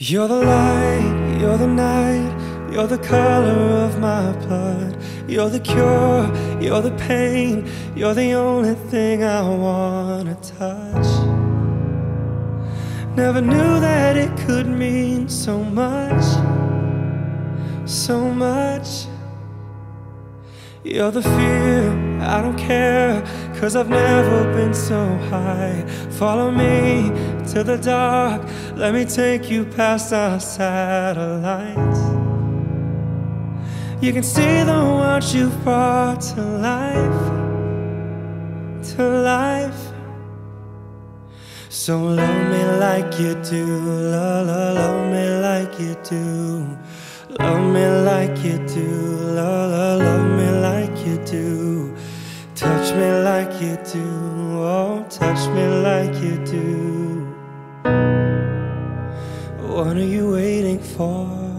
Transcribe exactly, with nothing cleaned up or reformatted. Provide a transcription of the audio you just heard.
You're the light, you're the night, you're the color of my blood. You're the cure, you're the pain, you're the only thing I wanna touch. Never knew that it could mean so much, so much. You're the fear, I don't care, 'cause I've never been so high. Follow me to the dark, let me take you past our satellites. You can see the world you've brought to life, to life. So love me like you do, love, love, love me like you do. Love me like you do, love, love, love me like you do. Touch me like you do, oh, touch me like you do. What are you waiting for?